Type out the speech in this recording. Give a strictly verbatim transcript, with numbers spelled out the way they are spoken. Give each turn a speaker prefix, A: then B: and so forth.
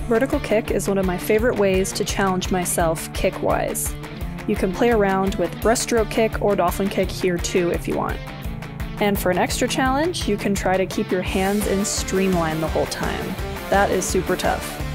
A: Vertical kick is one of my favorite ways to challenge myself kick-wise. You can play around with breaststroke kick or dolphin kick here too if you want. And for an extra challenge, you can try to keep your hands in streamline the whole time. That is super tough.